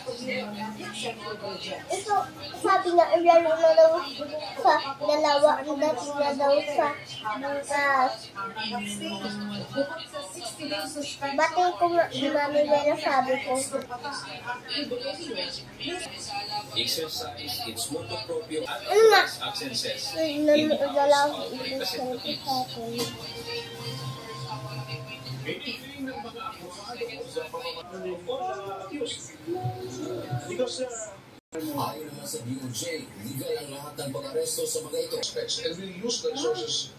Ito, sabi nga, lalo na daw sa dalawa, dating na daw sa bukas. Bating ko nga, mami, pero sabi ko. Exercise, it's multipropio absences. Nanoodala ko ito sa akin. Ayon naman sa DOJ, legal ang lahat ng pag-aresto sa mga ito. And we use the resources.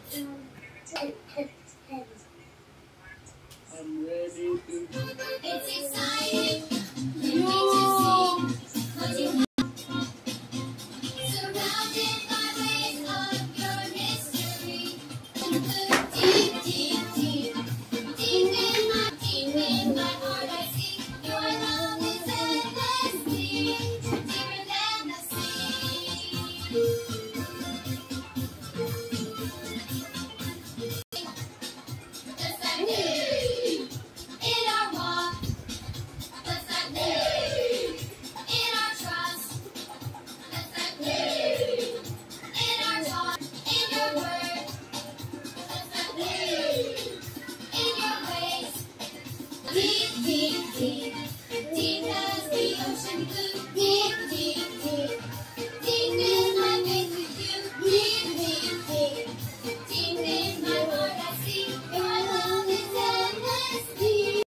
I'm ready to... It's exciting!